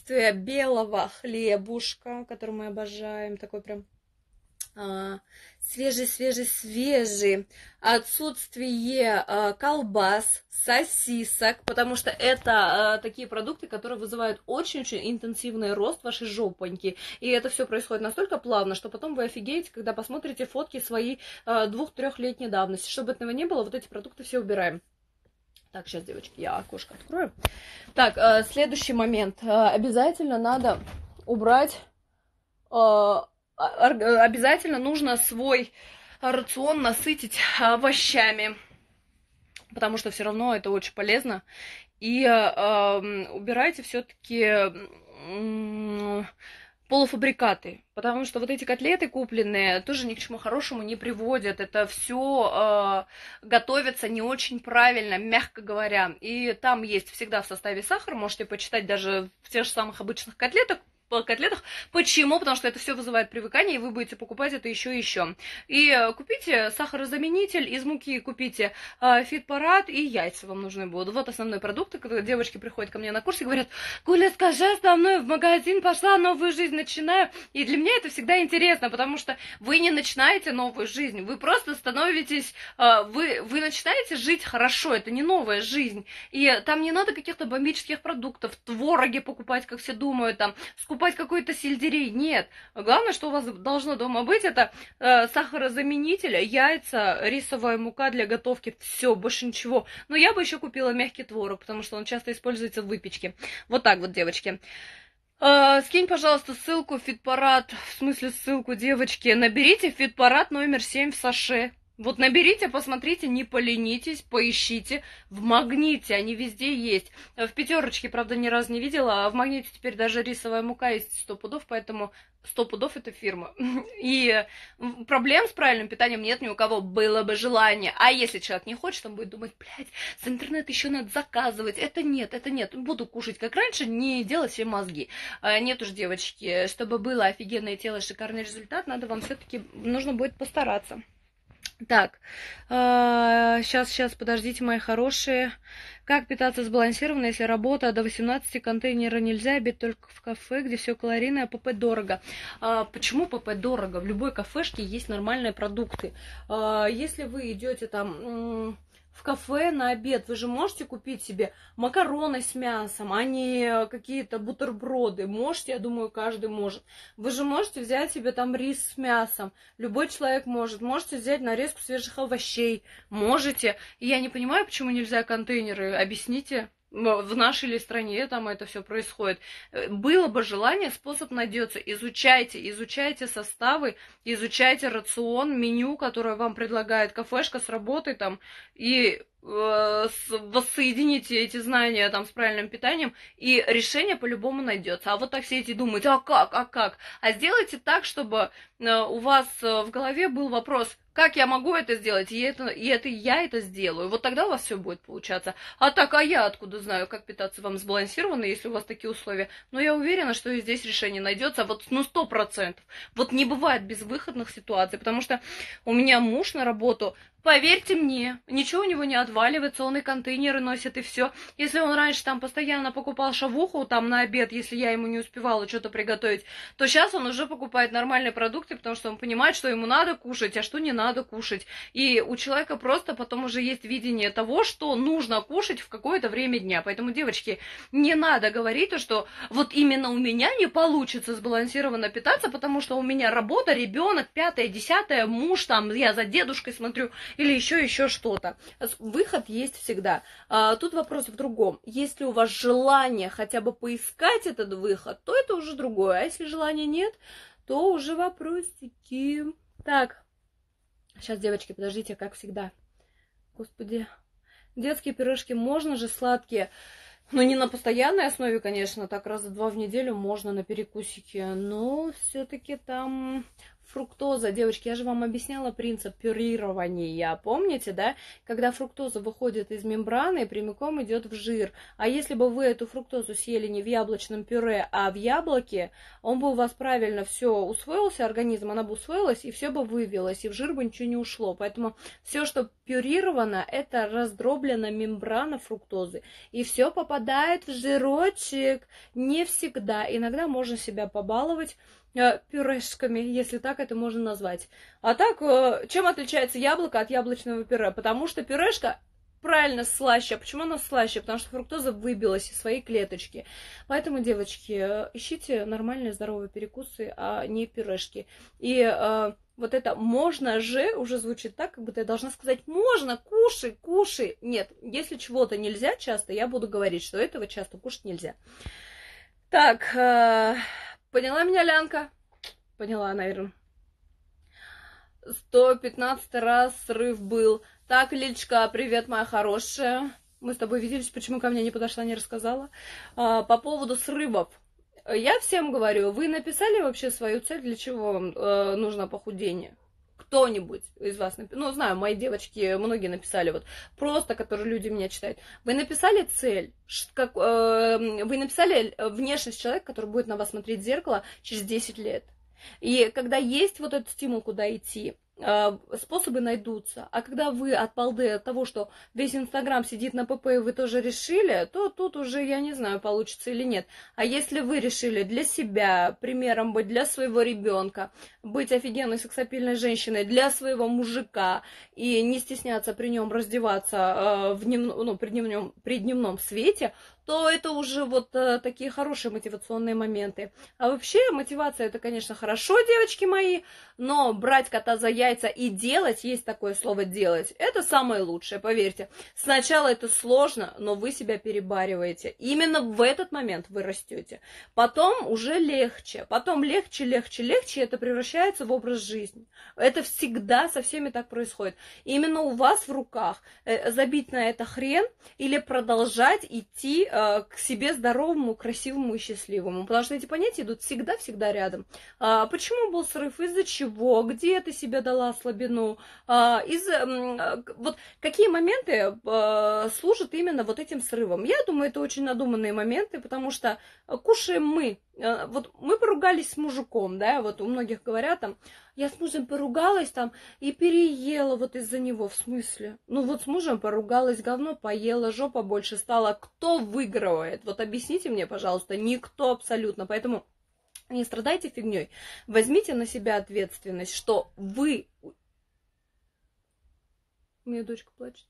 отсутствие белого хлебушка, который мы обожаем, такой прям свежий, отсутствие колбас, сосисок, потому что это такие продукты, которые вызывают очень-очень интенсивный рост вашей жопоньки. И это все происходит настолько плавно, что потом вы офигеете, когда посмотрите фотки своей 2-3-летней давности. Чтобы этого не было, вот эти продукты все убираем. Так, сейчас, девочки, я окошко открою. Так, следующий момент. Обязательно надо убрать... Обязательно нужно свой рацион насытить овощами, потому что все равно это очень полезно. И убирайте все-таки полуфабрикаты, потому что вот эти котлеты купленные тоже ни к чему хорошему не приводят. Это все готовится не очень правильно, мягко говоря. И там есть всегда в составе сахар, можете почитать даже в тех же самых обычных котлетах, Почему? Потому что это все вызывает привыкание, и вы будете покупать это еще и еще. И купите сахарозаменитель, из муки купите фитпарад и яйца вам нужны будут. Вот основные продукты, когда девочки приходят ко мне на курс и говорят: Гуля, скажи, со мной в магазин пошла, новую жизнь начинаю. И для меня это всегда интересно, потому что вы не начинаете новую жизнь, вы просто становитесь, вы начинаете жить хорошо, это не новая жизнь. И там не надо каких-то бомбических продуктов, твороги покупать, как все думают, там, скупать какой-то сельдерей. Нет. Главное, что у вас должно дома быть, это сахарозаменитель, яйца, рисовая мука для готовки. Все, больше ничего. Но я бы еще купила мягкий творог, потому что он часто используется в выпечке. Вот так вот, девочки. Скинь, пожалуйста, ссылку Фитпарад, в смысле ссылку, девочки. Наберите Фитпарад номер 7 в саше. Вот наберите, посмотрите, не поленитесь, поищите. В Магните они везде есть. В Пятерочке, правда, ни разу не видела, а в Магните теперь даже рисовая мука есть 100 пудов, поэтому 100 пудов это фирма. И проблем с правильным питанием нет ни у кого, было бы желание. А если человек не хочет, он будет думать: блядь, с интернета еще надо заказывать. Это нет. Буду кушать как раньше, не делать себе мозги. Нет уж, девочки, чтобы было офигенное тело, шикарный результат, надо вам все-таки, нужно будет постараться. Так, сейчас, подождите, мои хорошие. Как питаться сбалансированно, если работа до 18, контейнера нельзя, обед только в кафе, где все калорийное, а ПП дорого? Почему ПП дорого? В любой кафешке есть нормальные продукты. Если вы идете там в кафе на обед, вы же можете купить себе макароны с мясом, а не какие-то бутерброды. Можете, я думаю, каждый может. Вы же можете взять себе там рис с мясом. Любой человек может. Можете взять нарезку свежих овощей. Можете. И я не понимаю, почему нельзя контейнеры. Объясните. В нашей ли стране там это все происходит. Было бы желание, способ найдется. Изучайте составы, изучайте рацион, меню, которое вам предлагает кафешка с работой там, и воссоедините эти знания там с правильным питанием, и решение по-любому найдется. А вот так все эти думают: а как? А сделайте так, чтобы у вас в голове был вопрос: как я могу это сделать, и я это сделаю. Вот тогда у вас все будет получаться. А я откуда знаю, как питаться вам сбалансированно, если у вас такие условия? Но я уверена, что и здесь решение найдется. Вот 100%. Вот не бывает безвыходных ситуаций, потому что у меня муж на работу, поверьте мне, ничего у него не отваливается, он и контейнеры носит, и все. Если он раньше там постоянно покупал шавуху там на обед, если я ему не успевала что-то приготовить, то сейчас он уже покупает нормальные продукты, потому что он понимает, что ему надо кушать, а что не надо кушать. И у человека просто потом уже есть видение того, что нужно кушать в какое-то время дня. Поэтому, девочки, не надо говорить, что вот именно у меня не получится сбалансированно питаться, потому что у меня работа, ребенок, 5-е, 10-е, муж, там, я за дедушкой смотрю, или еще что-то. Выход есть всегда. Тут вопрос в другом. Если у вас желание хотя бы поискать этот выход, то это уже другое. А если желания нет, то уже вопросики. Так, сейчас, девочки, подождите, как всегда. Господи. Детские пирожки можно же сладкие? Ну, не на постоянной основе, конечно, так раза 2 в неделю можно на перекусике, но все-таки там фруктоза. Девочки, я же вам объясняла принцип пюрирования, помните, да? Когда фруктоза выходит из мембраны и прямиком идет в жир. А если бы вы эту фруктозу съели не в яблочном пюре, а в яблоке, он бы у вас правильно все усвоился, организм, она бы усвоилась, и все бы вывелось, и в жир бы ничего не ушло. Поэтому все, что пюрировано, это раздроблена мембрана фруктозы. И все попадает в жирочек. Не всегда. Иногда можно себя побаловать пюрешками, если так это можно назвать. А так, чем отличается яблоко от яблочного пюре? Потому что пюрешка правильно слаще. А почему она слаще? Потому что фруктоза выбилась из своей клеточки. Поэтому, девочки, ищите нормальные здоровые перекусы, а не пюрешки. И вот это «можно же» уже звучит так, как будто я должна сказать «можно, кушай, кушай». Нет, если чего-то нельзя часто, я буду говорить, что этого часто кушать нельзя. Так, поняла меня, Лянка? Поняла, наверное. 115 раз срыв был. Так, Лилечка, привет, моя хорошая. Мы с тобой виделись, почему ко мне не подошла, не рассказала. По поводу срывов. Я всем говорю, вы написали вообще свою цель, для чего вам нужно похудение? Кто-нибудь из вас написал? Ну, знаю, мои девочки, многие написали, вот просто, которые люди меня читают. Вы написали цель? Вы написали внешность человека, который будет на вас смотреть в зеркало через 10 лет? И когда есть вот этот стимул, куда идти, способы найдутся. А когда вы от балды, от того, что весь Инстаграм сидит на ПП, и вы тоже решили, то тут уже, я не знаю, получится или нет. А если вы решили для себя примером быть, для своего ребенка, быть офигенной сексапильной женщиной, для своего мужика, и не стесняться при нем раздеваться при дневном свете, то это уже вот такие хорошие мотивационные моменты. А вообще мотивация это, конечно, хорошо, девочки мои, но брать кота за яйца и делать, есть такое слово делать, это самое лучшее, поверьте. Сначала это сложно, но вы себя перебариваете. Именно в этот момент вы растете. Потом уже легче. Потом легче, это превращается в образ жизни. Это всегда со всеми так происходит. Именно у вас в руках забить на это хрен или продолжать идти к себе здоровому, красивому и счастливому. Потому что эти понятия идут всегда-всегда рядом. Почему был срыв? Из-за чего? Где ты себе дала слабину? Вот какие моменты служат именно вот этим срывом? Я думаю, это очень надуманные моменты, потому что кушаем мы. Вот мы поругались с мужиком, да, вот у многих говорят там, я с мужем поругалась там и переела вот из-за него, в смысле? Ну вот с мужем поругалась, говно поела, жопа больше стала. Кто выигрывает? Вот объясните мне, пожалуйста, никто абсолютно. Поэтому не страдайте фигней. Возьмите на себя ответственность, что вы... У меня дочка плачет.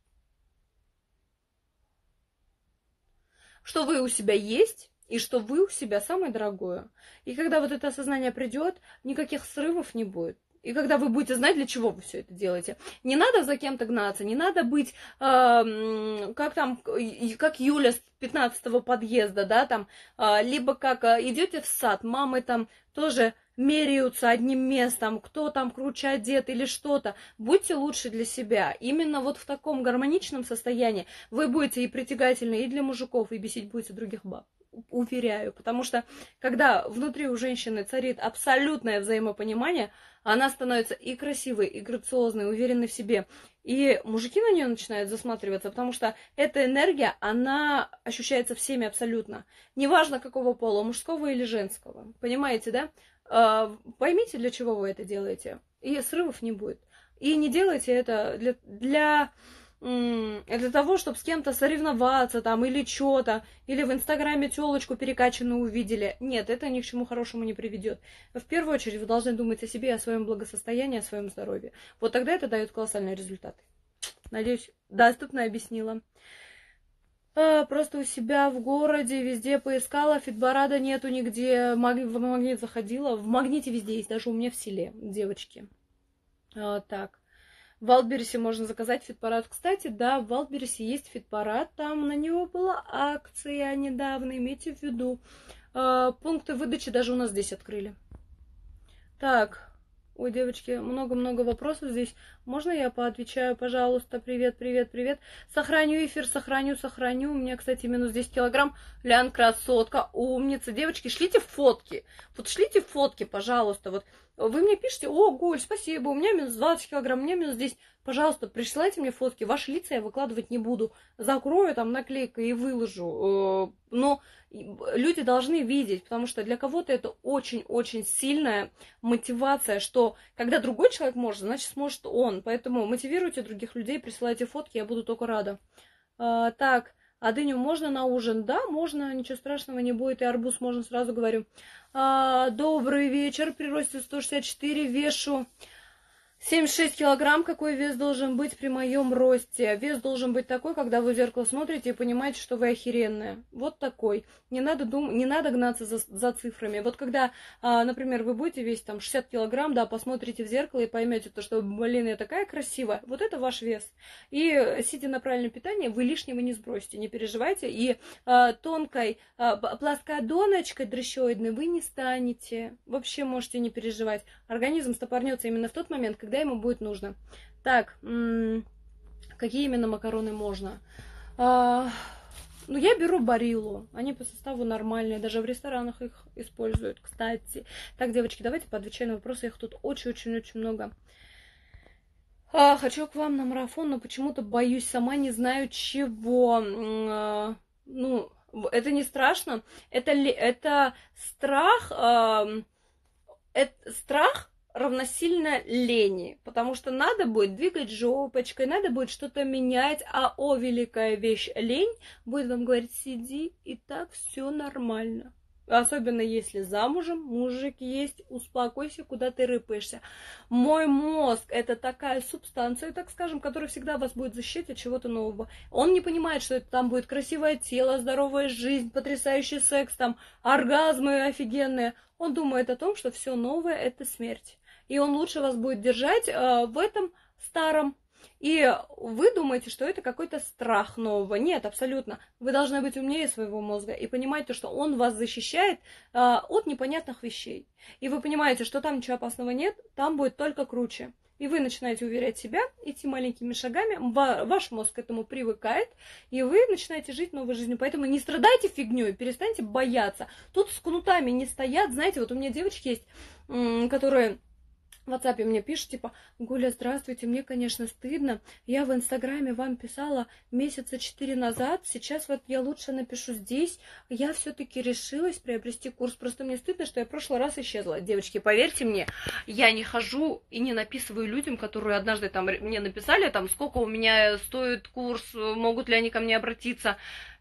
Что вы у себя есть, и что вы у себя самое дорогое. И когда вот это осознание придет, никаких срывов не будет. И когда вы будете знать, для чего вы все это делаете. Не надо за кем-то гнаться, не надо быть, как Юля с 15-го подъезда, да, там, либо как идете в сад, мамы там тоже меряются одним местом, кто там круче одет или что-то. Будьте лучше для себя. Именно вот в таком гармоничном состоянии вы будете и притягательны и для мужиков, и бесить будете других баб. Уверяю, потому что когда внутри у женщины царит абсолютное взаимопонимание, она становится и красивой, и грациозной, уверенной в себе. И мужики на нее начинают засматриваться, потому что эта энергия, она ощущается всеми абсолютно. Неважно, какого пола, мужского или женского. Понимаете, да? Поймите, для чего вы это делаете. И срывов не будет. И не делайте это для того, чтобы с кем-то соревноваться там, или что-то, или в Инстаграме тёлочку перекачанную увидели. Нет, это ни к чему хорошему не приведет. В первую очередь вы должны думать о себе, о своем благосостоянии, о своем здоровье. Вот тогда это дает колоссальные результаты. Надеюсь, доступно объяснила. Просто у себя в городе везде поискала, Фитбарада нету нигде, в Магнит заходила. В Магните везде есть, даже у меня в селе, девочки. Так. В Вайлдберрисе можно заказать фитпарад. Кстати, да, в Вайлдберрисе есть фитпарад. Там на него была акция недавно, имейте в виду. Пункты выдачи даже у нас здесь открыли. Так, ой, девочки, много-много вопросов здесь. Можно я поотвечаю, пожалуйста? Привет. Сохраню эфир, сохраню. У меня, кстати, минус 10 килограмм. Лян, красотка, умница. Девочки, шлите фотки. Вот шлите фотки, пожалуйста. Вот вы мне пишите, о, Гуль, спасибо, у меня минус 20 килограмм, у меня минус 10. Пожалуйста, присылайте мне фотки. Ваши лица я выкладывать не буду. Закрою там наклейкой и выложу. Но люди должны видеть, потому что для кого-то это очень-очень сильная мотивация, что когда другой человек может, значит сможет он. Поэтому мотивируйте других людей, присылайте фотки, я буду только рада. Так, а дыню можно на ужин? Да, можно, ничего страшного не будет. И арбуз можно, сразу говорю. Добрый вечер, при росте 164 вешу 76 килограмм. Какой вес должен быть при моем росте? Вес должен быть такой, когда вы в зеркало смотрите и понимаете, что вы охеренная. Вот такой. Не надо гнаться за цифрами. Вот когда, например, вы будете весить там 60 килограмм, да, посмотрите в зеркало и поймете, то, что, блин, я такая красивая. Вот это ваш вес. И сидя на правильном питании, вы лишнего не сбросите, не переживайте. И тонкой, плоскодоночкой дрыщоидной вы не станете. Вообще можете не переживать. Организм стопорнется именно в тот момент, когда ему будет нужно. Так, какие именно макароны можно? Ну, я беру Бариллу. Они по составу нормальные. Даже в ресторанах их используют, кстати. Так, девочки, давайте поотвечаем на вопросы. Их тут очень-очень-очень много. Хочу к вам на марафон, но почему-то боюсь, сама не знаю чего. Ну, это не страшно. Это страх. Страх равносильно лени, потому что надо будет двигать жопочкой, надо будет что-то менять, а великая вещь, лень, будет вам говорить: сиди, и так все нормально. Особенно если замужем, мужик есть, успокойся, куда ты рыпаешься. Мой мозг — это такая субстанция, так скажем, которая всегда вас будет защищать от чего-то нового. Он не понимает, что это там будет красивое тело, здоровая жизнь, потрясающий секс, там оргазмы офигенные. Он думает о том, что все новое — это смерть. И он лучше вас будет держать в этом старом. И вы думаете, что это какой-то страх нового. Нет, абсолютно. Вы должны быть умнее своего мозга и понимать то, что он вас защищает от непонятных вещей. И вы понимаете, что там ничего опасного нет, там будет только круче. И вы начинаете уверять себя, идти маленькими шагами, ваш мозг к этому привыкает, и вы начинаете жить новой жизнью. Поэтому не страдайте фигней, перестаньте бояться. Тут с кнутами не стоят. Знаете, вот у меня девочки есть, которые в WhatsApp мне пишут, типа: Гуля, здравствуйте, мне, конечно, стыдно. Я в Инстаграме вам писала месяца 4 назад. Сейчас вот я лучше напишу здесь. Я все-таки решилась приобрести курс. Просто мне стыдно, что я в прошлый раз исчезла. Девочки, поверьте мне, я не хожу и не написываю людям, которые однажды там мне написали, там, сколько у меня стоит курс, могут ли они ко мне обратиться.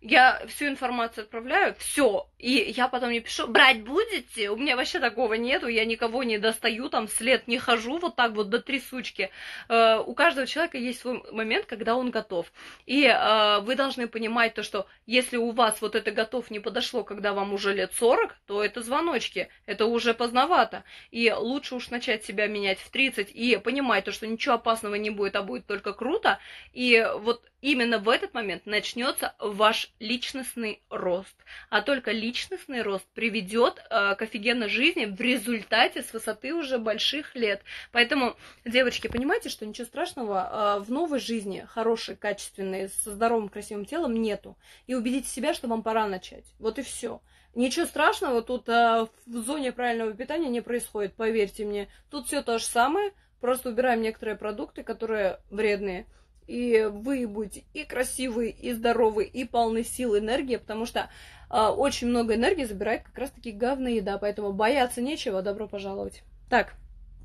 Я всю информацию отправляю, все, и я потом не пишу: брать будете? У меня вообще такого нету, я никого не достаю, там вслед не хожу вот так вот до трясучки. У каждого человека есть свой момент, когда он готов. И вы должны понимать то, что если у вас вот это готов не подошло, когда вам уже лет 40, то это звоночки, это уже поздновато. И лучше уж начать себя менять в 30 и понимать то, что ничего опасного не будет, а будет только круто. И вот именно в этот момент начнется ваш личностный рост. А только личностный рост приведет к офигенной жизни в результате с высоты уже больших лет. Поэтому, девочки, понимаете, что ничего страшного в новой жизни, хорошей, качественной, со здоровым, красивым телом нету. И убедите себя, что вам пора начать. Вот и все. Ничего страшного тут в зоне правильного питания не происходит, поверьте мне. Тут все то же самое, просто убираем некоторые продукты, которые вредные. И вы будете и красивые, и здоровые, и полны сил, энергии, потому что очень много энергии забирает как раз-таки говная еда, поэтому бояться нечего, добро пожаловать. Так,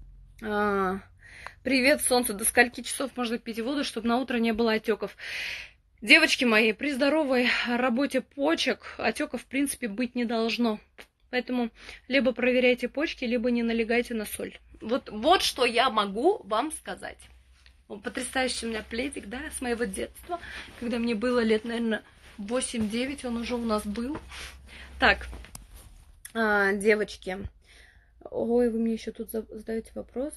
привет, солнце, до скольки часов можно пить воду, чтобы на утро не было отеков? Девочки мои, при здоровой работе почек отеков в принципе быть не должно. Поэтому либо проверяйте почки, либо не налегайте на соль. Вот что я могу вам сказать. Потрясающий у меня пледик, да, с моего детства, когда мне было лет, наверное, 8-9, он уже у нас был. Так, девочки, ой, вы мне еще тут задаете вопрос.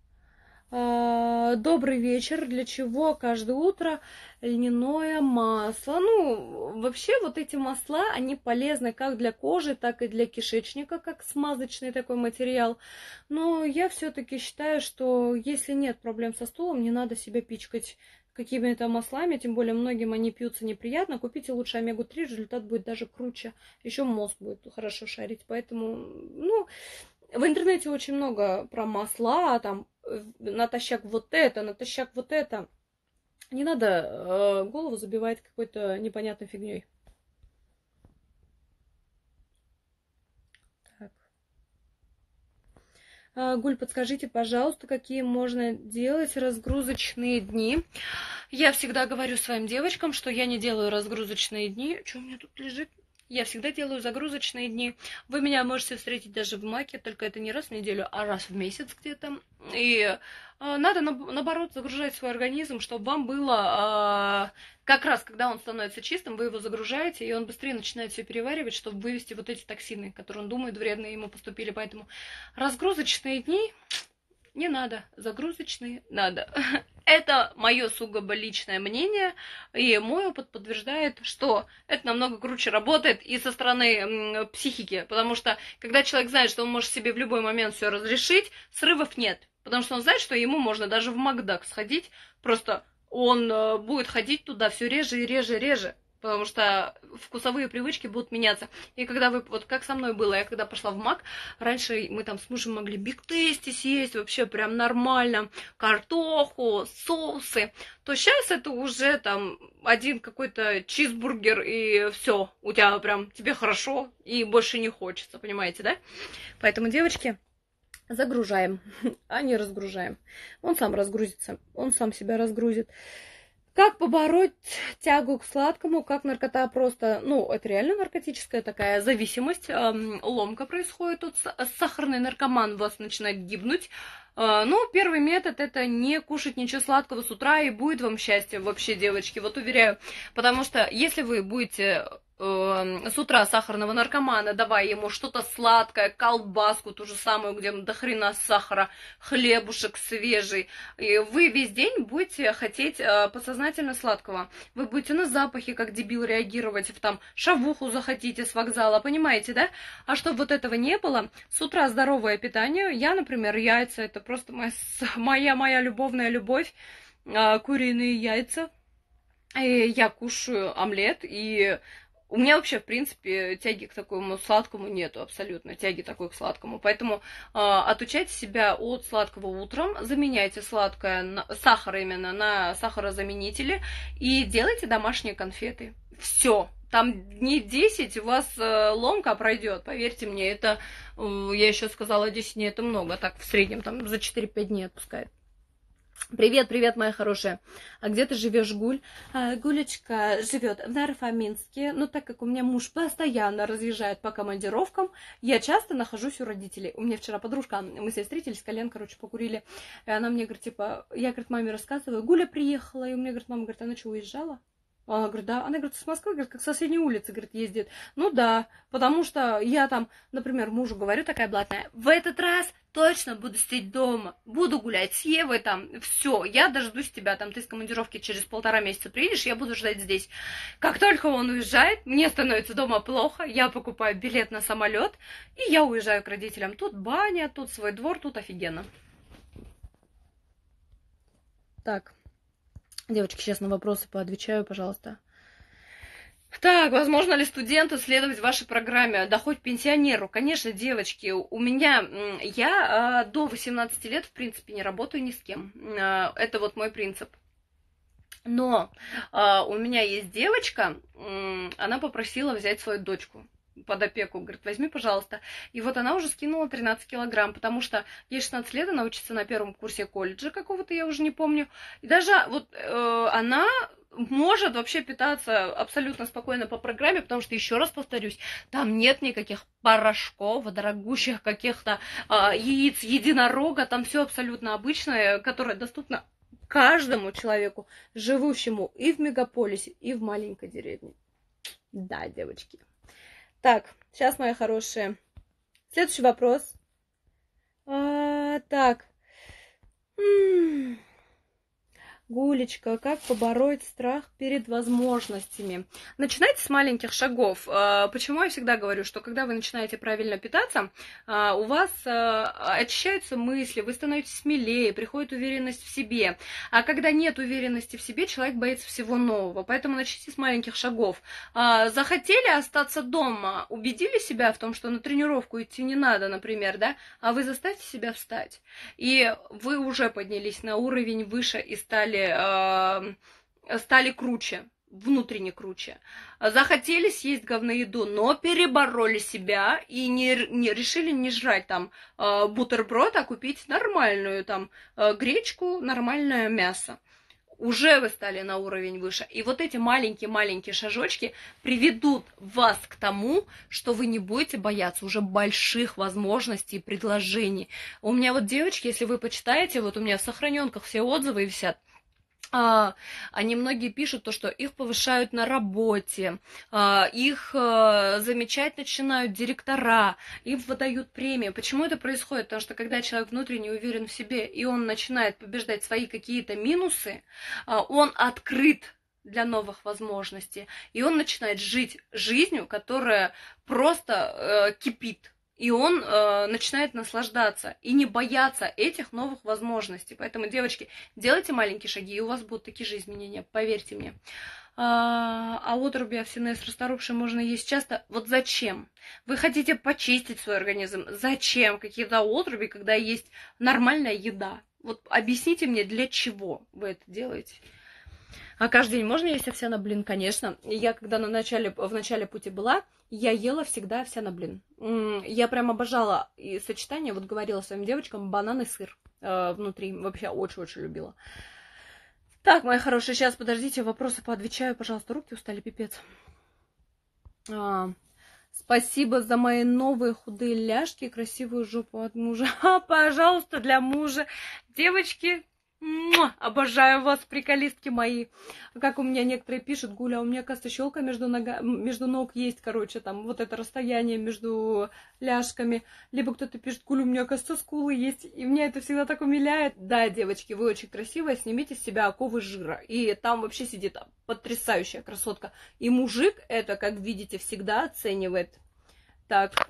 Добрый вечер. Для чего каждое утро льняное масло? Ну, вообще вот эти масла, они полезны как для кожи, так и для кишечника, как смазочный такой материал. Но я все-таки считаю, что если нет проблем со стулом, не надо себя пичкать какими-то маслами, тем более многим они пьются неприятно. Купите лучше омегу-3, результат будет даже круче. Еще мозг будет хорошо шарить. Поэтому, ну, в интернете очень много про масла, там натощак вот это, натощак вот это. Не надо голову забивать какой-то непонятной фигней. Гуль, подскажите, пожалуйста, какие можно делать разгрузочные дни? Я всегда говорю своим девочкам, что я не делаю разгрузочные дни. Что у меня тут лежит? Я всегда делаю загрузочные дни. Вы меня можете встретить даже в Маке, только это не раз в неделю, а раз в месяц где-то. И надо, наоборот, загружать свой организм, чтобы вам было... Как раз, когда он становится чистым, вы его загружаете, и он быстрее начинает все переваривать, чтобы вывести вот эти токсины, которые он думает вредные ему поступили. Поэтому разгрузочные дни не надо, загрузочные надо. Это мое сугубо личное мнение, и мой опыт подтверждает, что это намного круче работает и со стороны психики, потому что когда человек знает, что он может себе в любой момент все разрешить, срывов нет, потому что он знает, что ему можно даже в Макдак сходить, просто он будет ходить туда все реже и реже и реже, потому что вкусовые привычки будут меняться. И когда вы, вот как со мной было, я когда пошла в Мак, раньше мы там с мужем могли биг-тести съесть вообще прям нормально, картоху, соусы, то сейчас это уже там один какой-то чизбургер, и все, у тебя прям, тебе хорошо, и больше не хочется, понимаете, да? Поэтому, девочки, загружаем, а не разгружаем. Он сам разгрузится, он сам себя разгрузит. Как побороть тягу к сладкому, как наркота просто, ну, это реально наркотическая такая зависимость, ломка происходит, тут сахарный наркоман у вас начинает гибнуть. Ну, первый метод — это не кушать ничего сладкого с утра, и будет вам счастье вообще, девочки, вот уверяю. Потому что если вы будете с утра сахарного наркомана, давая ему что-то сладкое, колбаску ту же самую, где до хрена сахара, хлебушек свежий, и вы весь день будете хотеть подсознательно сладкого. Вы будете на запахи как дебил реагировать, там шавуху захотите с вокзала, понимаете, да? А чтобы вот этого не было, с утра здоровое питание. Я, например, яйца, это просто моя любовная любовь, куриные яйца. И я кушаю омлет, и у меня вообще, в принципе, тяги к такому сладкому нету, абсолютно, тяги такой к сладкому. Поэтому отучайте себя от сладкого утром, заменяйте сладкое, сахар именно, на сахарозаменители и делайте домашние конфеты. Все. Там дней 10 у вас ломка пройдет, поверьте мне, это, я еще сказала, 10 дней это много, так в среднем там за 4-5 дней отпускает. Привет, привет, моя хорошая. А где ты живешь, Гуль? Гулечка живет в Нарфаминске, но так как у меня муж постоянно разъезжает по командировкам, я часто нахожусь у родителей. У меня вчера подружка, мы с ней встретились, колен, короче, покурили, и она мне говорит, типа, я, говорит, маме рассказываю, Гуля приехала, и у меня, говорит, мама, говорит, она что, уезжала? Она говорит, да. Она говорит, с Москвы, говорит, как с соседней улицы, говорит, ездит. Ну да, потому что я там, например, мужу говорю, такая блатная, в этот раз точно буду сидеть дома, буду гулять с Евой там, все, я дождусь тебя, там, ты с командировки через 1,5 месяца приедешь, я буду ждать здесь. Как только он уезжает, мне становится дома плохо, я покупаю билет на самолет, и я уезжаю к родителям. Тут баня, тут свой двор, тут офигенно. Так. Девочки, сейчас на вопросы поотвечаю, пожалуйста. Так, возможно ли студенту следовать вашей программе? Да хоть пенсионеру. Конечно, девочки, у меня, я до 18 лет, в принципе, не работаю ни с кем. Это вот мой принцип. Но у меня есть девочка, она попросила взять свою дочку под опеку, говорит, возьми, пожалуйста. И вот она уже скинула 13 килограмм, потому что ей 16 лет, она учится на 1-м курсе колледжа какого-то, я уже не помню. И даже вот она может вообще питаться абсолютно спокойно по программе, потому что, еще раз повторюсь, там нет никаких порошков, дорогущих каких-то яиц единорога, там все абсолютно обычное, которое доступно каждому человеку, живущему и в мегаполисе, и в маленькой деревне. Да, девочки. Так, сейчас, моя хорошая. Следующий вопрос. Так. Гулечка, как побороть страх перед возможностями? Начинайте с маленьких шагов. Почему я всегда говорю, что когда вы начинаете правильно питаться, у вас очищаются мысли, вы становитесь смелее, приходит уверенность в себе. А когда нет уверенности в себе, человек боится всего нового. Поэтому начните с маленьких шагов. Захотели остаться дома, убедили себя в том, что на тренировку идти не надо, например, да, а вы заставьте себя встать. И вы уже поднялись на уровень выше и стали круче, внутренне круче. Захотели съесть говноеду, но перебороли себя и не решили не жрать там бутерброд, а купить нормальную там гречку, нормальное мясо. Уже вы стали на уровень выше. И вот эти маленькие-маленькие шажочки приведут вас к тому, что вы не будете бояться уже больших возможностей и предложений. У меня вот девочки, если вы почитаете, вот у меня в сохраненках все отзывы висят, они многие пишут то, что их повышают на работе, их замечать начинают директора, им выдают премии. Почему это происходит? Потому что когда человек внутренне уверен в себе, и он начинает побеждать свои какие-то минусы, он открыт для новых возможностей, и он начинает жить жизнью, которая просто кипит. И он начинает наслаждаться и не бояться этих новых возможностей. Поэтому, девочки, делайте маленькие шаги, и у вас будут такие же изменения, поверьте мне. А отруби овсяные с расторопшей можно есть часто. Вот зачем? Вы хотите почистить свой организм. Зачем какие-то отруби, когда есть нормальная еда? Вот объясните мне, для чего вы это делаете? А каждый день можно есть овсяный блин? Конечно. Я когда в начале пути была, я ела всегда овсяный блин. Я прям обожала и сочетание, вот говорила своим девочкам, банан и сыр внутри. Вообще очень-очень любила. Так, мои хорошие, сейчас, подождите, вопросы поотвечаю. Пожалуйста, руки устали, пипец. Спасибо за мои новые худые ляжки и красивую жопу от мужа. Пожалуйста, для мужа. Девочки, обожаю вас, приколистки мои. Как у меня некоторые пишут: Гуля, у меня, кажется, щелка между ног есть, короче, там вот это расстояние между ляжками. Либо кто-то пишет: Гуля, у меня, кажется, скулы есть. И меня это всегда так умиляет. Да, девочки, вы очень красивая, снимите с себя оковы жира. И там вообще сидит потрясающая красотка. И мужик это, как видите, всегда оценивает. Так.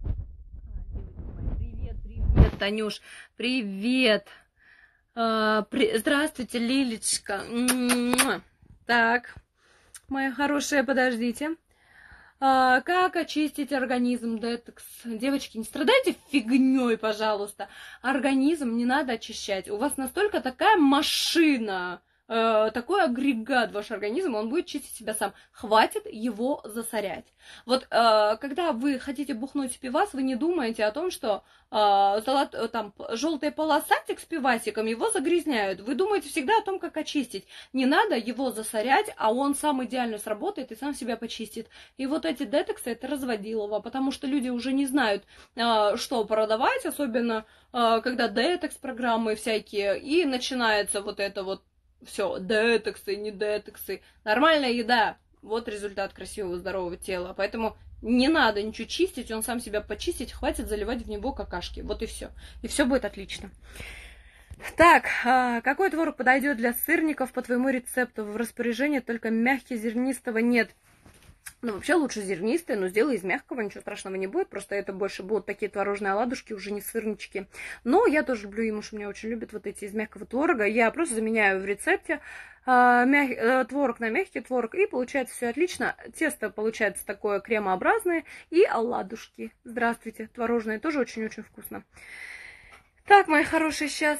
Привет, Танюш. Привет. Здравствуйте, Лилечка. Так, моя хорошая, подождите. Как очистить организм? Детокс. Девочки, не страдайте фигней, пожалуйста. Организм не надо очищать. У вас настолько такая машина, такой агрегат ваш организм, он будет чистить себя сам. Хватит его засорять. Вот когда вы хотите бухнуть пивас, вы не думаете о том, что там желтый полосатик с пивасиком его загрязняют. Вы думаете всегда о том, как очистить. Не надо его засорять, а он сам идеально сработает и сам себя почистит. И вот эти детоксы, это разводилово, потому что люди уже не знают, что продавать, особенно когда детокс-программы всякие, и начинается вот это вот все, детоксы, не детоксы. Нормальная еда. Вот результат красивого, здорового тела. Поэтому не надо ничего чистить, он сам себя почистить, хватит заливать в него какашки. Вот и все. И все будет отлично. Так, какой творог подойдет для сырников по твоему рецепту? В распоряжении только мягкий, зернистого нет. Ну, вообще лучше зернистые, но сделай из мягкого, ничего страшного не будет. Просто это больше будут такие творожные оладушки, уже не сырнички. Но я тоже люблю, и муж у меня очень любит вот эти из мягкого творога. Я просто заменяю в рецепте творог на мягкий творог, и получается все отлично. Тесто получается такое кремообразное, и оладушки. Здравствуйте, творожные, тоже очень-очень вкусно. Так, мои хорошие, сейчас...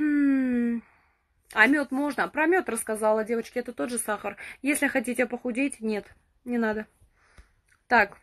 А мед можно? Про мед рассказала, девочки, это тот же сахар. Если хотите похудеть, нет. Не надо. Так.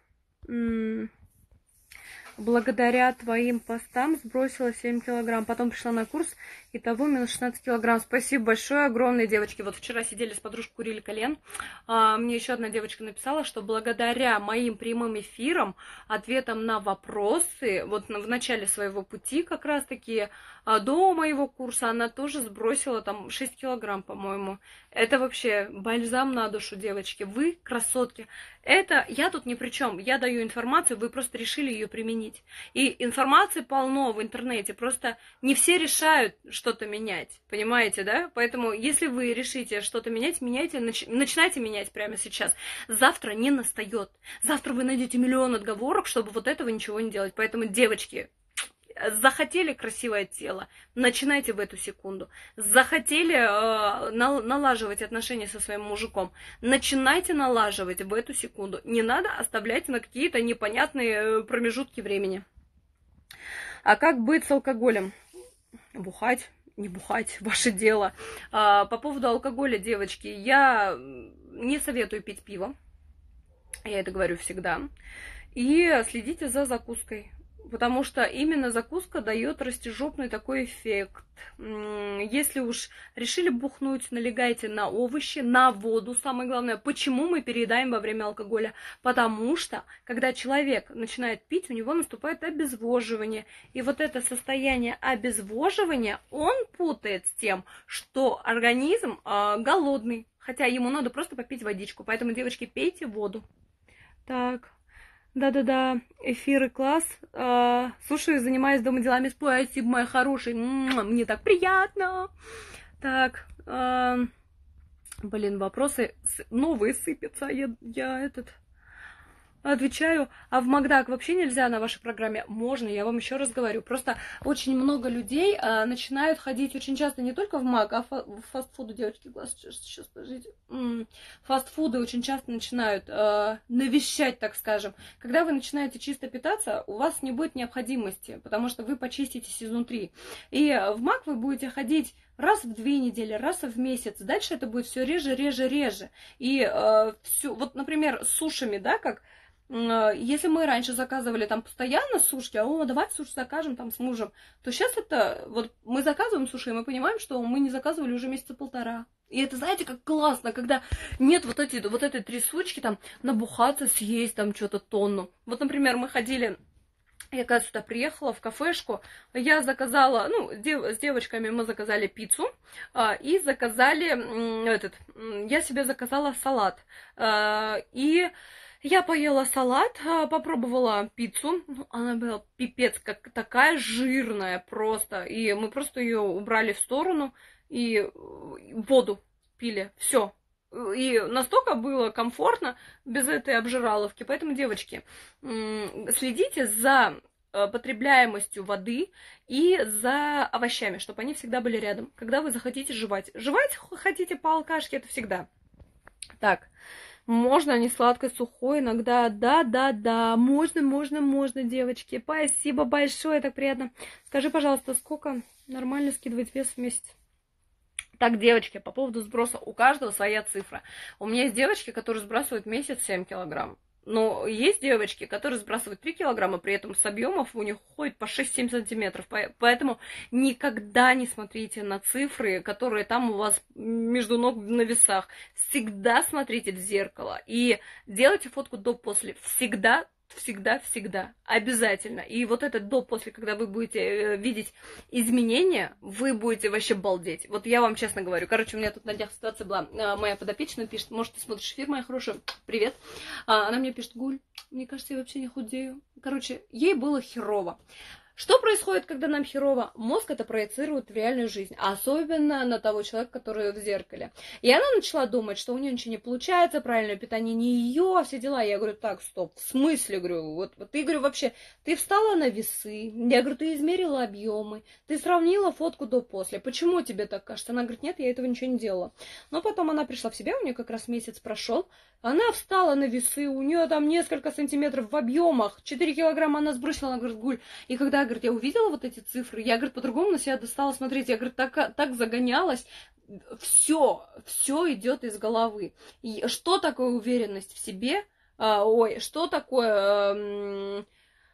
Благодаря твоим постам сбросила 7 килограмм. Потом пришла на курс, и того минус 16 килограмм. Спасибо большое, огромные, девочки. Вот вчера сидели с подружкой, курили кальян. Мне еще одна девочка написала, что благодаря моим прямым эфирам, ответам на вопросы, вот в начале своего пути как раз-таки, до моего курса, она тоже сбросила там 6 килограмм, по-моему. Это вообще бальзам на душу, девочки. Вы красотки. Это я тут ни при чем. Я даю информацию, вы просто решили ее применить. изменить. И информации полно в интернете, просто не все решают что-то менять, понимаете, да? Поэтому, если вы решите что-то менять, меняйте, начинайте менять прямо сейчас. Завтра не настает. Завтра вы найдете миллион отговорок, чтобы вот этого ничего не делать. Поэтому, девочки, захотели красивое тело, начинайте в эту секунду. Захотели налаживать отношения со своим мужиком, начинайте налаживать в эту секунду. Не надо оставлять на какие-то непонятные промежутки времени. А как быть с алкоголем? Бухать, не бухать, ваше дело. По поводу алкоголя, девочки, я не советую пить пиво. Я это говорю всегда. И следите за закуской. Потому что именно закуска дает растяжопный такой эффект. Если уж решили бухнуть, налегайте на овощи, на воду. Самое главное, почему мы переедаем во время алкоголя? Потому что, когда человек начинает пить, у него наступает обезвоживание. И вот это состояние обезвоживания он путает с тем, что организм голодный. Хотя ему надо просто попить водичку. Поэтому, девочки, пейте воду. Так. Да-да-да, эфиры класс. Слушаю, занимаюсь дома делами. Спасибо, моя хорошая. Мне так приятно. Так, блин, вопросы новые сыпятся. Я отвечаю. А в Макдак вообще нельзя на вашей программе? Можно, я вам еще раз говорю. Просто очень много людей начинают ходить очень часто не только в Мак, а в фастфуды, девочки, глаз, сейчас, подождите. Фастфуды очень часто начинают навещать, так скажем. Когда вы начинаете чисто питаться, у вас не будет необходимости, потому что вы почиститесь изнутри. И в Мак вы будете ходить раз в 2 недели, раз в месяц. Дальше это будет все реже, реже, реже. И все, вот, например, с сушами, да, как если мы раньше заказывали там постоянно сушки, давайте суши закажем там с мужем, то сейчас это, вот мы заказываем суши, и мы понимаем, что мы не заказывали уже месяца 1,5. И это, знаете, как классно, когда нет вот этой трясучки, там, набухаться, съесть там что-то тонну. Вот, например, мы ходили, я когда сюда приехала в кафешку, я заказала, с девочками мы заказали пиццу и заказали я себе заказала салат. И я поела салат, попробовала пиццу, она была пипец, как такая жирная просто, и мы просто ее убрали в сторону и воду пили, все. И настолько было комфортно без этой обжираловки. Поэтому, девочки, следите за потребляемостью воды и за овощами, чтобы они всегда были рядом, когда вы захотите жевать. Жевать хотите по алкашке, это всегда. Так. Можно не сладкое, сухое иногда. Да. Можно, девочки. Спасибо большое, так приятно. Скажи, пожалуйста, сколько нормально скидывать вес в месяц? Так, девочки, по поводу сброса. У каждого своя цифра. У меня есть девочки, которые сбрасывают в месяц 7 килограмм. Но есть девочки, которые сбрасывают 3 килограмма, при этом с объемов у них уходит по 6-7 сантиметров. Поэтому никогда не смотрите на цифры, которые там у вас между ног на весах. Всегда смотрите в зеркало и делайте фотку до-после. Всегда. Обязательно. И вот этот до-после, когда вы будете видеть изменения, вы будете вообще балдеть. Вот я вам честно говорю. Короче, у меня тут на днях ситуация была. Моя подопечная пишет: может, ты смотришь эфир, моя хорошая? Привет. Она мне пишет: Гуль, мне кажется, я вообще не худею. Короче, ей было херово. Что происходит, когда нам херово? Мозг это проецирует в реальную жизнь, особенно на того человека, который в зеркале. И она начала думать, что у нее ничего не получается, правильное питание не ее, все дела. Я говорю: так, стоп, в смысле, говорю, вот ты, говорю, вообще, ты встала на весы, я говорю, ты измерила объемы, ты сравнила фотку до-после, почему тебе так кажется? Она говорит: нет, я этого ничего не делала. Но потом она пришла в себя, у нее как раз месяц прошел, она встала на весы, у нее там несколько сантиметров в объемах, 4 килограмма она сбросила, она говорит: Гуль, и когда, говорит, я увидела вот эти цифры, я, говорит, по-другому на себя стала смотреть, я, говорит, так загонялась, все идет из головы. И что такое уверенность в себе? Что такое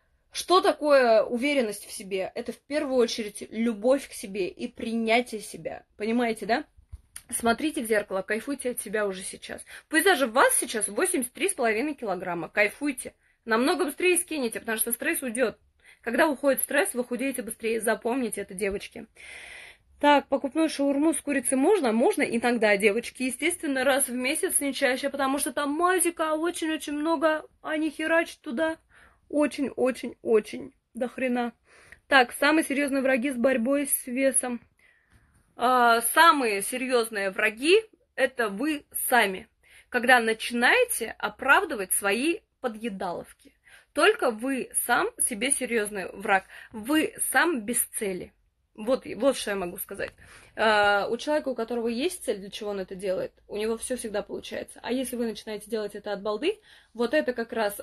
уверенность в себе? Это в первую очередь любовь к себе и принятие себя, понимаете, да? Смотрите в зеркало, кайфуйте от себя уже сейчас. Пусть даже в вас сейчас 83,5 килограмма, кайфуйте. Намного быстрее скинете, потому что стресс уйдет. Когда уходит стресс, вы худеете быстрее. Запомните это, девочки. Так, покупную шаурму с курицей можно? Можно иногда, девочки. Естественно, раз в месяц, не чаще, потому что там мазика очень-очень много, а не херачить туда. Очень-очень-очень до хрена. Так, самые серьезные враги с борьбой с весом. Самые серьезные враги – это вы сами, когда начинаете оправдывать свои подъедаловки. Только вы сам себе серьезный враг. Вы сам без цели. Вот что я могу сказать. У человека, у которого есть цель, для чего он это делает, у него все всегда получается. А если вы начинаете делать это от балды, вот это как раз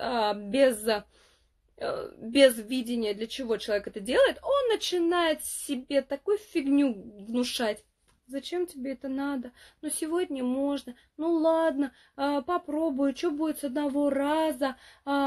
без видения, для чего человек это делает, он начинает себе такую фигню внушать. Зачем тебе это надо? Ну, сегодня можно. Ну, ладно, попробую. Что будет с одного раза?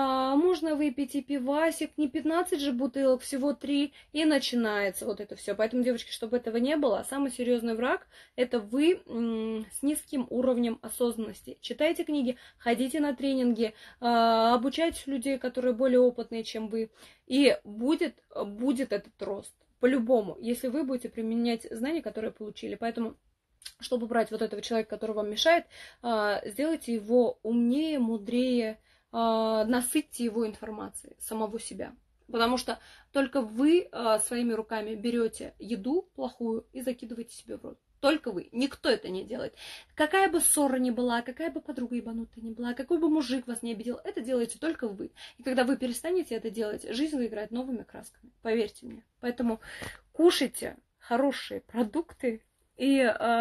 Можно выпить и пивасик. Не 15 же бутылок, всего 3. И начинается вот это все. Поэтому, девочки, чтобы этого не было, самый серьезный враг – это вы с низким уровнем осознанности. Читайте книги, ходите на тренинги, обучайтесь людей, которые более опытные, чем вы. И будет этот рост. По-любому, если вы будете применять знания, которые получили. Поэтому, чтобы брать вот этого человека, который вам мешает, сделайте его умнее, мудрее, насытьте его информацией, самого себя. Потому что только вы своими руками берете еду плохую и закидываете себе в рот. Только вы. Никто это не делает. Какая бы ссора ни была, какая бы подруга ебанутая ни была, какой бы мужик вас не обидел, это делаете только вы. И когда вы перестанете это делать, жизнь заиграет новыми красками. Поверьте мне. Поэтому кушайте хорошие продукты и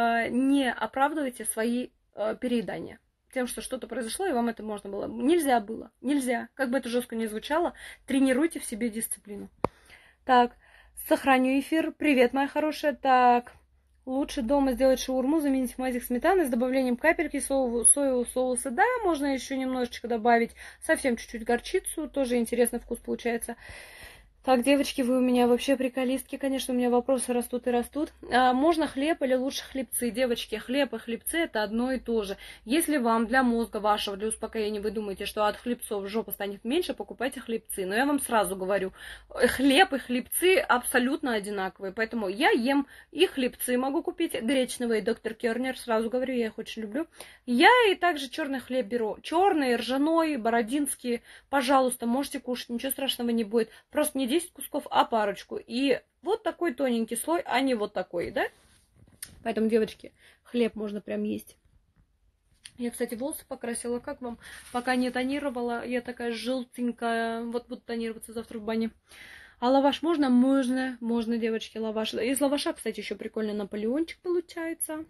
не оправдывайте свои переедания тем, что что-то произошло, и вам это можно было. Нельзя было. Нельзя. Как бы это жестко ни звучало, тренируйте в себе дисциплину. Так, сохраню эфир. Привет, моя хорошая. Так... Лучше дома сделать шаурму, заменить мазик сметаны с добавлением капельки соевого соуса. Да, можно еще немножечко добавить, совсем чуть-чуть горчицу, тоже интересный вкус получается. Так, девочки, вы у меня вообще приколистки, конечно, у меня вопросы растут и растут. Можно хлеб или лучше хлебцы? Девочки, хлеб и хлебцы – это одно и то же. Если вам для мозга вашего, для успокоения, вы думаете, что от хлебцов жопа станет меньше, покупайте хлебцы. Но я вам сразу говорю, хлеб и хлебцы абсолютно одинаковые. Поэтому я ем и хлебцы могу купить, гречневые, доктор Кернер, сразу говорю, я их очень люблю. Я и также черный хлеб беру. Черный, ржаной, бородинский, пожалуйста, можете кушать, ничего страшного не будет. Просто не 10 кусков, а парочку. И вот такой тоненький слой, а не вот такой, да? Поэтому, девочки, хлеб можно прям есть. Я, кстати, волосы покрасила. Как вам? Пока не тонировала. Я такая желтенькая. Вот буду тонироваться завтра в бане. А лаваш можно? Можно. Можно, девочки, лаваш. Из лаваша, кстати, еще прикольный наполеончик получается.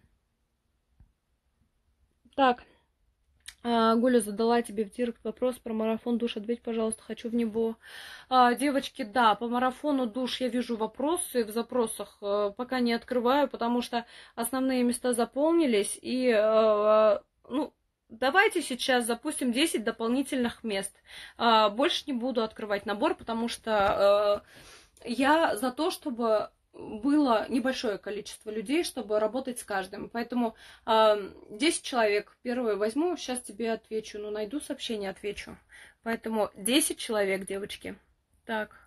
Так. Гуля задала тебе в директ вопрос про марафон душ. Ответь, пожалуйста, хочу в него. Девочки, да, по марафону душ я вижу вопросы в запросах. Пока не открываю, потому что основные места заполнились. И, давайте сейчас запустим 10 дополнительных мест. Больше не буду открывать набор, потому что я за то, чтобы было небольшое количество людей, чтобы работать с каждым. Поэтому 10 человек первые возьму, сейчас тебе отвечу. Ну, найду сообщение, отвечу. Поэтому 10 человек, девочки. Так.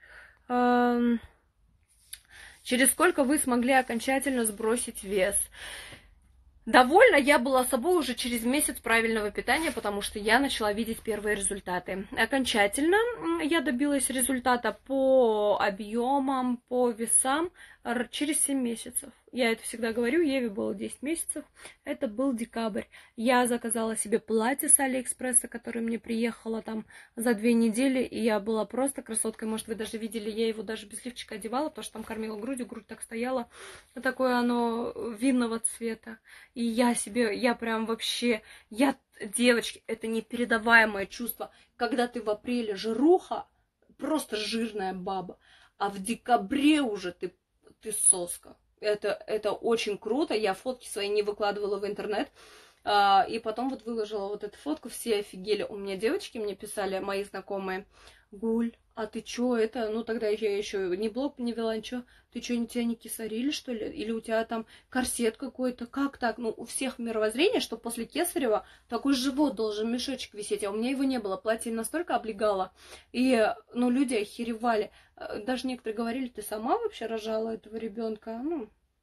Через сколько вы смогли окончательно сбросить вес? Довольна я была собой уже через месяц правильного питания, потому что я начала видеть первые результаты. Окончательно я добилась результата по объемам, по весам через 7 месяцев. Я это всегда говорю, Еве было 10 месяцев, это был декабрь. Я заказала себе платье с Алиэкспресса, которое мне приехало там за 2 недели, и я была просто красоткой. Может, вы даже видели, я его даже без лифчика одевала, потому что там кормила грудью, грудь так стояла. Такое оно винного цвета. И я прям вообще, девочки, это непередаваемое чувство, когда ты в апреле жируха, просто жирная баба, а в декабре уже ты соска. Это очень круто. Я фотки свои не выкладывала в интернет. И потом вот выложила вот эту фотку. Все офигели. У меня девочки мне писали, мои знакомые: Гуль, а ты чё это? Ну, тогда я еще ни блог не вела, ничего. Ты чё, тебя не кесарили, что ли? Или у тебя там корсет какой-то? Как так? Ну, у всех мировоззрение, что после кесарева такой живот должен, мешочек висеть. А у меня его не было. Платье настолько облегало. И, люди охеревали. Даже некоторые говорили: ты сама вообще рожала этого ребенка? Ну,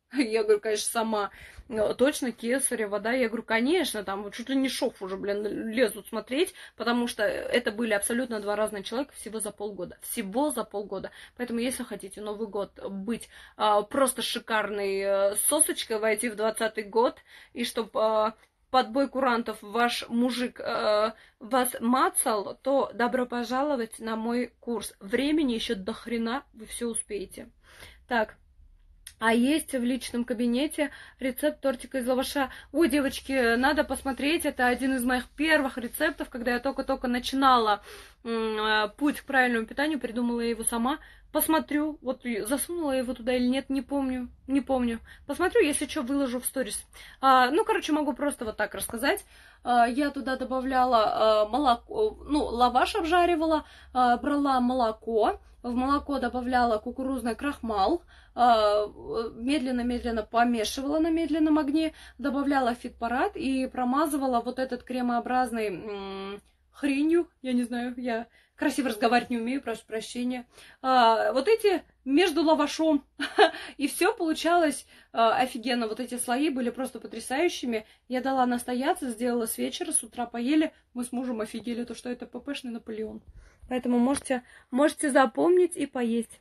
Я говорю, конечно, сама. Точно кесарево, да? Я говорю, конечно, там вот чуть ли не шов уже, блин, лезут смотреть, потому что это были абсолютно два разных человека всего за полгода. Всего за полгода. Поэтому, если хотите Новый год быть просто шикарной сосочкой, войти в 20-й год, и чтобы под бой курантов ваш мужик вас мацал, то добро пожаловать на мой курс. Времени еще до хрена, вы все успеете. Так. А есть в личном кабинете рецепт тортика из лаваша. Ой, девочки, надо посмотреть. Это один из моих первых рецептов, когда я только-только начинала путь к правильному питанию, придумала я его сама. Посмотрю, вот засунула я его туда или нет, не помню, не помню. Посмотрю, если что, выложу в сторис. Ну, короче, могу просто вот так рассказать. Я туда добавляла молоко, ну, лаваш обжаривала, брала молоко, в молоко добавляла кукурузный крахмал, медленно-медленно помешивала на медленном огне, добавляла фитпарад и промазывала вот этот кремообразный хренью, я не знаю, я красиво разговаривать не умею, прошу прощения, вот эти между лавашом, и все получалось офигенно, вот эти слои были просто потрясающими, я дала настояться, сделала с вечера, с утра поели, мы с мужем офигели, то что это ППшный Наполеон, поэтому можете запомнить и поесть.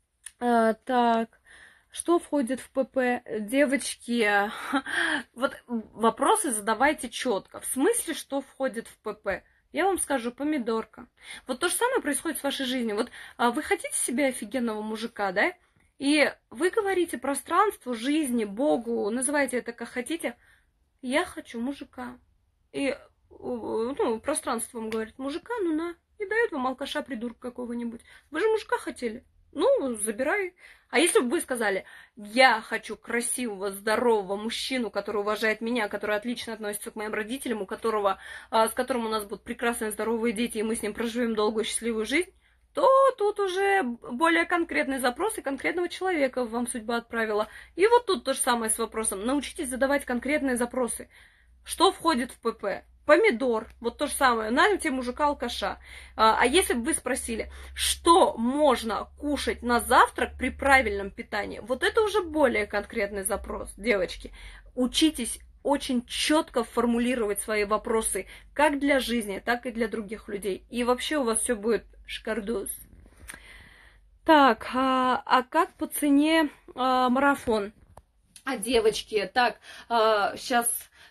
Так, что входит в ПП? Девочки, вот вопросы задавайте четко. В смысле, что входит в ПП? Я вам скажу, помидорка. Вот то же самое происходит с вашей жизнью. Вот вы хотите себе офигенного мужика, да? И вы говорите пространству, жизни, Богу, называйте это как хотите. Я хочу мужика. И пространство вам говорит, мужика, ну на. И дает вам алкаша, придурка какого-нибудь. Вы же мужика хотели. Ну, забирай. А если бы вы сказали, я хочу красивого, здорового мужчину, который уважает меня, который отлично относится к моим родителям, с которым у нас будут прекрасные, здоровые дети, и мы с ним проживем долгую, счастливую жизнь, то тут уже более конкретный запрос и конкретного человека вам судьба отправила. И вот тут то же самое с вопросом. Научитесь задавать конкретные запросы. Что входит в ПП? Помидор, вот то же самое, найдите мужика-алкаша. А если бы вы спросили, что можно кушать на завтрак при правильном питании, вот это уже более конкретный запрос, девочки. Учитесь очень четко формулировать свои вопросы, как для жизни, так и для других людей. И вообще у вас все будет шикардос. Так, а как по цене марафон? Девочки, так, сейчас...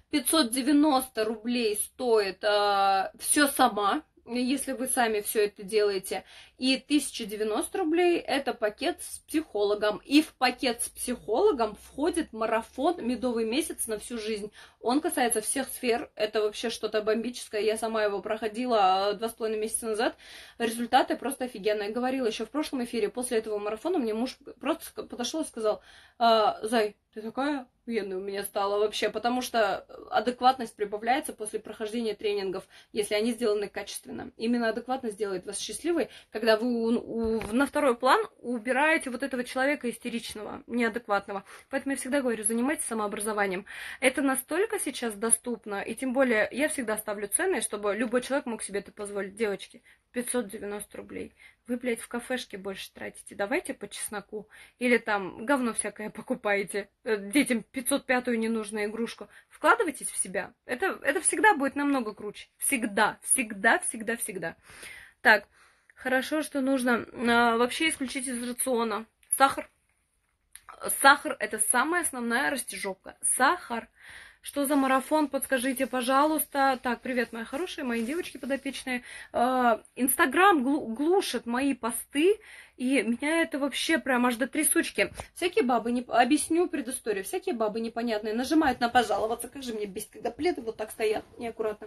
590 рублей стоит все сама, если вы сами все это делаете. И 1090 рублей это пакет с психологом. И в пакет с психологом входит марафон «Медовый месяц на всю жизнь». Он касается всех сфер. Это вообще что-то бомбическое. Я сама его проходила 2,5 месяца назад. Результаты просто офигенные. Говорила еще в прошлом эфире, после этого марафона мне муж просто подошел и сказал: Зай, ты такая охуенная у меня стала вообще, потому что адекватность прибавляется после прохождения тренингов, если они сделаны качественно. Именно адекватность делает вас счастливой, когда вы на второй план убираете вот этого человека истеричного, неадекватного. Поэтому я всегда говорю, занимайтесь самообразованием. Это настолько сейчас доступно, и тем более я всегда ставлю цены, чтобы любой человек мог себе это позволить. Девочки, 590 рублей. Вы, блядь, в кафешке больше тратите. Давайте по чесноку. Или там говно всякое покупаете. Детям 505-ю ненужную игрушку. Вкладывайтесь в себя. Это всегда будет намного круче. Всегда, всегда, всегда, всегда. Так, хорошо, что нужно вообще исключить из рациона сахар. Сахар – это самая основная растяжовка. Сахар. Что за марафон? Подскажите, пожалуйста. Так, привет, мои хорошие, мои девочки подопечные. Инстаграм глушит мои посты, и меня это вообще прям аж до трясучки. Всякие бабы, объясню предысторию, всякие бабы непонятные нажимают на пожаловаться. Как же мне бесит, когда пледы вот так стоят неаккуратно.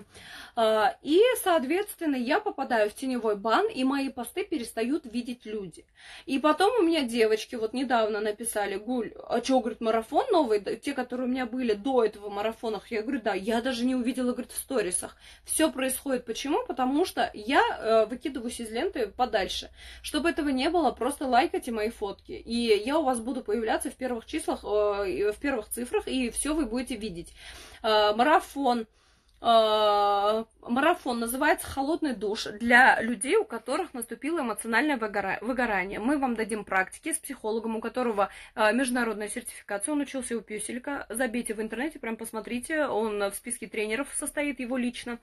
И, соответственно, я попадаю в теневой бан, и мои посты перестают видеть люди. И потом у меня девочки вот недавно написали: Гуль, а что, говорит, марафон новый? Те, которые у меня были до этого марафонах. Я говорю, да, я даже не увидела, говорит, в сторисах. Все происходит. Почему? Потому что я выкидываюсь из ленты подальше. Чтобы этого не было, просто лайкайте мои фотки. И я у вас буду появляться в первых числах, в первых цифрах, и все вы будете видеть. Марафон. марафон называется «Холодный душ» для людей, у которых наступило эмоциональное выгорание. Мы вам дадим практики с психологом, у которого международная сертификация. Он учился у Пюселька. Забейте в интернете, прям посмотрите. Он в списке тренеров состоит, его лично.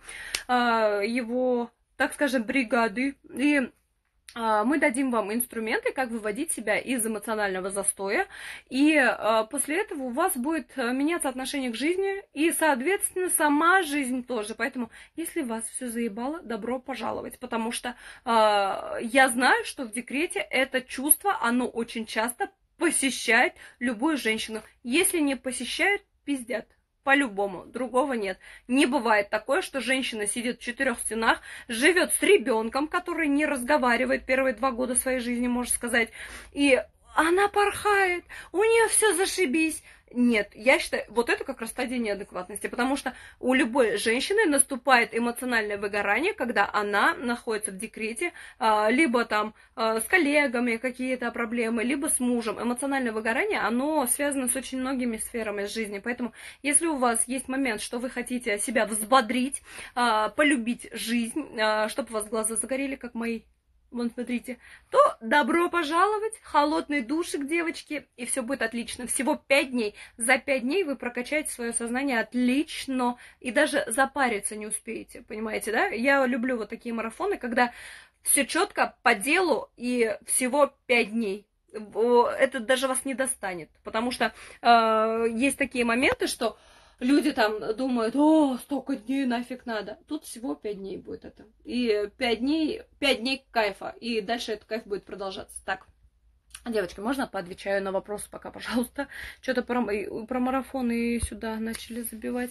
Его, так скажем, бригады. И мы дадим вам инструменты, как выводить себя из эмоционального застоя, и после этого у вас будет меняться отношение к жизни, и, соответственно, сама жизнь тоже. Поэтому, если вас все заебало, добро пожаловать, потому что я знаю, что в декрете это чувство, оно очень часто посещает любую женщину. Если не посещает, пиздят. По-любому, другого нет. Не бывает такое, что женщина сидит в 4 стенах, живет с ребенком, который не разговаривает первые 2 года своей жизни, можно сказать, и она порхает, у нее все зашибись. Нет, я считаю, вот это как раз стадия неадекватности, потому что у любой женщины наступает эмоциональное выгорание, когда она находится в декрете, либо там с коллегами какие-то проблемы, либо с мужем. Эмоциональное выгорание, оно связано с очень многими сферами жизни, поэтому если у вас есть момент, что вы хотите себя взбодрить, полюбить жизнь, чтобы у вас глаза загорели, как мои, вон, смотрите, то добро пожаловать, холодный душик, девочки, и все будет отлично. Всего 5 дней. За 5 дней вы прокачаете свое сознание отлично, и даже запариться не успеете, понимаете, да? Я люблю вот такие марафоны, когда все четко по делу, и всего 5 дней. Это даже вас не достанет, потому что есть такие моменты, что люди там думают, о, столько дней нафиг надо. Тут всего 5 дней будет это. И 5 дней кайфа. И дальше этот кайф будет продолжаться. Так, девочки, можно поотвечаю на вопросы пока, пожалуйста? Что-то про марафоны сюда начали забивать.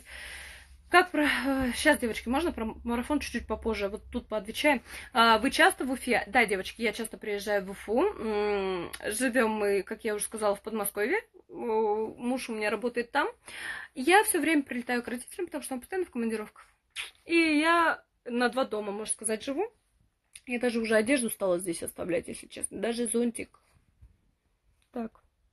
Сейчас, девочки, можно про марафон чуть-чуть попозже? Вот тут поотвечаем. Вы часто в Уфе? Да, девочки, я часто приезжаю в Уфу. Живем мы, как я уже сказала, в Подмосковье. Муж у меня работает там. Я все время прилетаю к родителям, потому что он постоянно в командировках. И я на 2 дома, можно сказать, живу. Я даже уже одежду стала здесь оставлять, если честно. Даже зонтик. Так.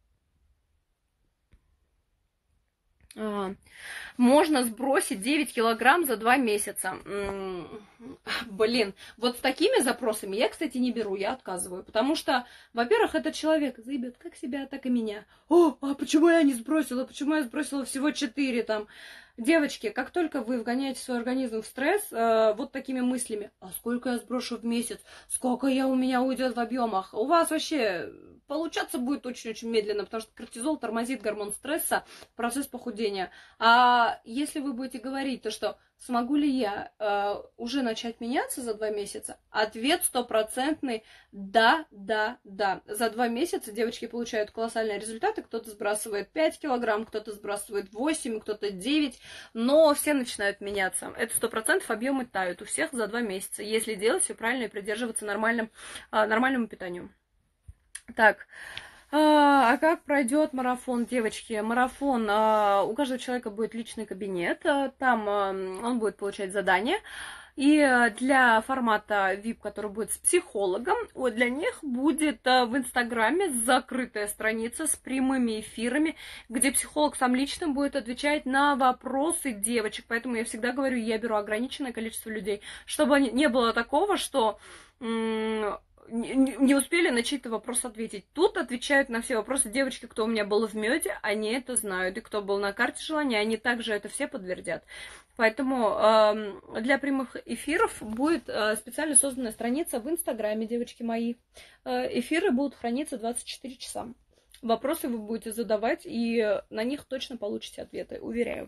Можно сбросить 9 килограмм за 2 месяца. Блин, вот с такими запросами я, кстати, не беру, я отказываю. Потому что, во-первых, этот человек заебет как себя, так и меня. О, а почему я не сбросила? Почему я сбросила всего 4 там? Девочки, как только вы вгоняете свой организм в стресс, вот такими мыслями, а сколько я сброшу в месяц, сколько у меня уйдет в объемах, у вас вообще получаться будет очень-очень медленно, потому что кортизол тормозит гормон стресса, процесс похудения. А если вы будете говорить то, что смогу ли я уже начать меняться за 2 месяца, ответ 100% да. За 2 месяца девочки получают колоссальные результаты, кто-то сбрасывает 5 килограмм, кто-то сбрасывает 8, кто-то 9, но все начинают меняться. Это 100% объемы тают у всех за 2 месяца, если делать все правильно и придерживаться нормальному питанию. Так, а как пройдет марафон, девочки? Марафон, у каждого человека будет личный кабинет, там он будет получать задания. И для формата VIP, который будет с психологом, для них будет в Инстаграме закрытая страница с прямыми эфирами, где психолог сам лично будет отвечать на вопросы девочек. Поэтому я всегда говорю, я беру ограниченное количество людей, чтобы не было такого, что не успели на чей-то вопрос ответить. Тут отвечают на все вопросы девочки, кто у меня был в меде, они это знают. И кто был на карте желания, они также это все подтвердят. Поэтому для прямых эфиров будет специально созданная страница в Инстаграме, девочки мои. Эфиры будут храниться 24 часа. Вопросы вы будете задавать, и на них точно получите ответы, уверяю.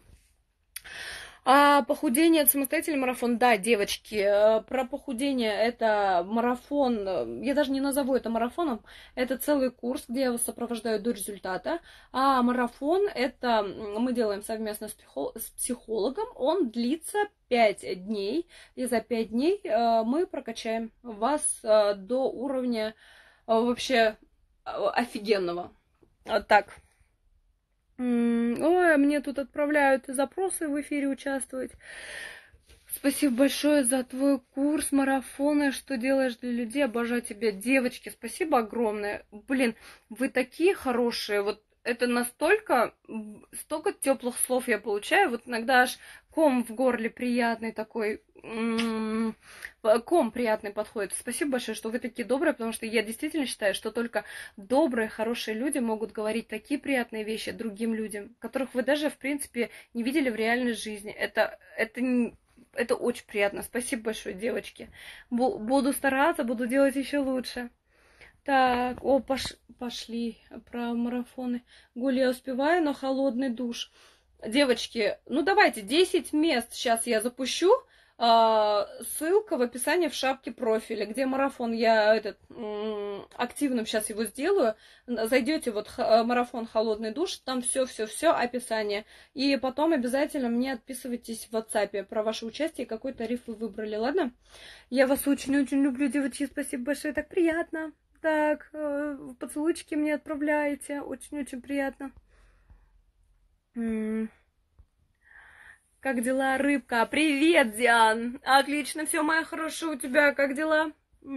А похудение — это самостоятельный марафон? Да, девочки, про похудение — это марафон, я даже не назову это марафоном, это целый курс, где я вас сопровождаю до результата, а марафон — это мы делаем совместно с психологом, он длится 5 дней, и за 5 дней мы прокачаем вас до уровня вообще офигенного. Так. Ой, мне тут отправляют запросы в эфире участвовать. Спасибо большое за твой курс марафона, что делаешь для людей. Обожаю тебя, девочки. Спасибо огромное. Блин, вы такие хорошие. Вот это столько теплых слов я получаю. Вот иногда аж ком в горле приятный такой, ком приятный подходит. Спасибо большое, что вы такие добрые, потому что я действительно считаю, что только добрые, хорошие люди могут говорить такие приятные вещи другим людям, которых вы даже, в принципе, не видели в реальной жизни. Это очень приятно. Спасибо большое, девочки. Буду стараться, буду делать еще лучше. Так, пошли про марафоны. Гуль, я успеваю, но холодный душ. Девочки, ну давайте, 10 мест сейчас я запущу. Ссылка в описании в шапке профиля, где марафон, я активным сейчас его сделаю. Зайдете вот марафон холодный душ, там все описание. И потом обязательно мне отписывайтесь в WhatsApp про ваше участие, какой тариф вы выбрали, ладно? Я вас очень-очень люблю, девочки, спасибо большое, так приятно. Так, поцелуйчики мне отправляете, очень-очень приятно. Как дела, рыбка? Привет, Диан! Отлично, все, моя хорошая, у тебя как дела?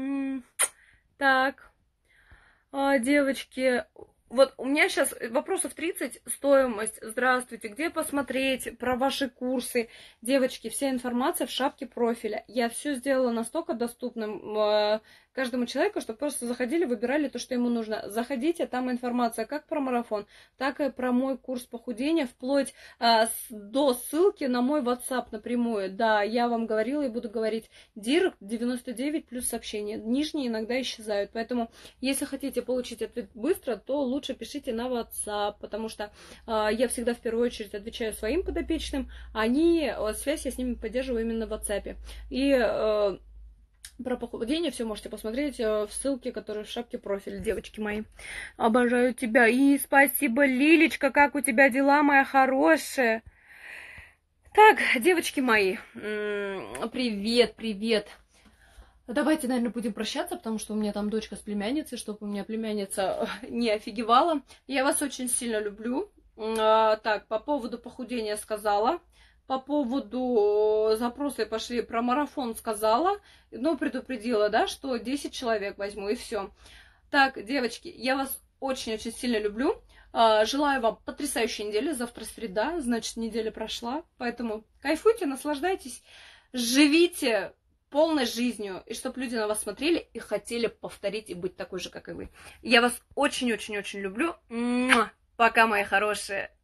Так, девочки, вот у меня сейчас вопросов 30, стоимость, здравствуйте, где посмотреть про ваши курсы? Девочки, вся информация в шапке профиля. Я все сделала настолько доступным каждому человеку, чтобы просто заходили, выбирали то, что ему нужно. Заходите, там информация как про марафон, так и про мой курс похудения, вплоть до ссылки на мой WhatsApp напрямую. Да, я вам говорила и буду говорить. Директ 99 плюс сообщения. Нижние иногда исчезают. Поэтому, если хотите получить ответ быстро, то лучше пишите на WhatsApp, потому что я всегда в первую очередь отвечаю своим подопечным, связь я с ними поддерживаю именно в WhatsApp. И про похудение все можете посмотреть в ссылке, которая в шапке профиля, девочки мои. Обожаю тебя. И спасибо, Лилечка, как у тебя дела, моя хорошая? Так, девочки мои, привет. Давайте, наверное, будем прощаться, потому что у меня там дочка с племянницей, чтобы у меня племянница не офигевала. Я вас очень сильно люблю. Так, по поводу похудения сказала. По поводу запроса пошли про марафон сказала, но предупредила, да, что 10 человек возьму, и все. Так, девочки, я вас очень-очень сильно люблю. Желаю вам потрясающей недели. Завтра среда, значит, неделя прошла. Поэтому кайфуйте, наслаждайтесь, живите полной жизнью, и чтобы люди на вас смотрели и хотели повторить и быть такой же, как и вы. Я вас очень-очень-очень люблю. Пока, мои хорошие.